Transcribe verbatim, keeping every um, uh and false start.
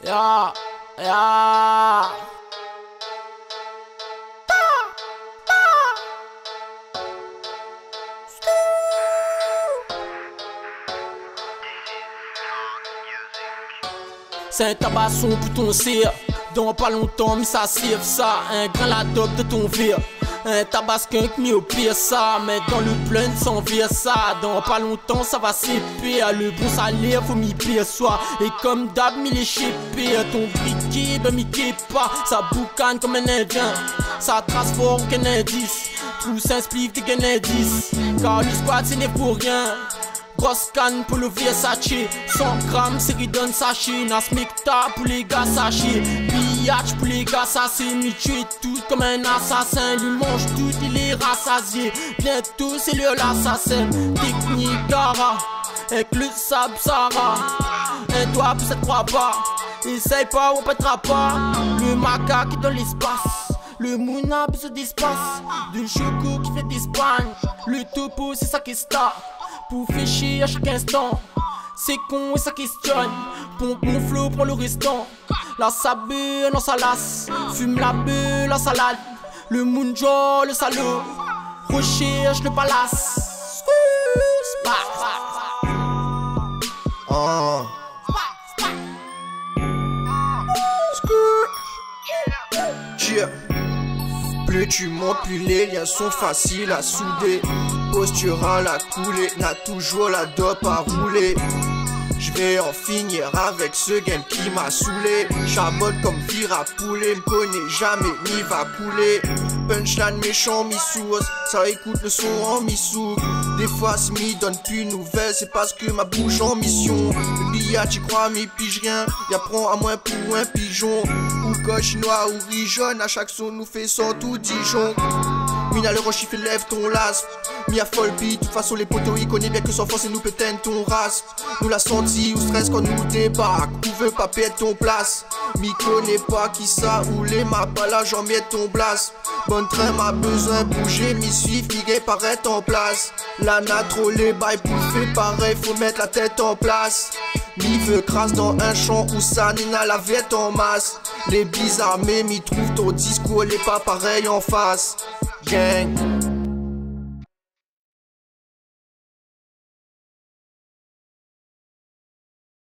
Ya, ya. C'est un tabasson pour ton cire. Dans pas longtemps, mais ça siffle ça. Un grand la dope de ton vire. Un tabasquin qui mis au pire ça. Mais dans le plein sans vire ça. Dans pas longtemps, ça va s'épire. Le bon salaire, faut m'y pire soit. Et comme d'hab, m'y l'échipper. Ton briquet, ben m'y pas. Ça boucane comme un indien. Ça trace fort qu'un indice. Tout s'inspire des qu'un indice. Car le squat, c'est n'est pour rien. Grosse canne pour le Versace, cent grammes série d'un sachet. Nasmikta pour les gars sachets. Pillage pour les gars assassins. Il tue tout comme un assassin. Il mange tout, il est rassasié. Bientôt c'est lui l'assassin. Technique d'ara avec le sable Sarah. Un doigt pour cette croix pas. Essaye pas ou on pètera pas. Le macaque est dans l'espace. Le mouna a besoin d'espace. De choco qui fait d'Espagne. Le topo c'est ça qui est star. Pour ficher à chaque instant. C'est con et ça questionne. Pompe mon flow, prends le restant. La sabée, non ça lasse. Fume la beuh, la salade. Le mounjo, le salaud. Recherche le palace. Ah. Yeah. Plus tu montes, plus les liens sont faciles à souder. Postural à couler, n'a toujours la dope à rouler. Je vais en finir avec ce game qui m'a saoulé. Chabote comme vire à poulet, m'connais jamais ni va couler. Punchline méchant, mi-source, ça écoute le son en mi-sourd. Des fois si m'y donne plus de nouvelles, c'est parce que ma bouche en mission. Le billard j'y crois m'y pige rien, y'a prend à moins pour un pigeon. Ou coche chinois ou riz jaune, à chaque son nous fait cent tout Dijon. Mina le roche il fait lève ton laspe. Mi a folle beat, de toute façon les potos ils connaissent bien que sans force et nous pétène ton rasp. Nous l'a senti ou stress quand nous débarque. Ou veut pas perdre ton place. Mi connaît pas qui ça ou les ma pas là j'en mets ton blast. Bonne train m'a besoin bouger, mi suivre, mi paraître en place. La natro les bails pour faire pareil, faut mettre la tête en place. Mi veut crasse dans un champ où ça nina la vête en masse. Les bizarres mais mi trouve ton discours, les pas pareil en face. Gang.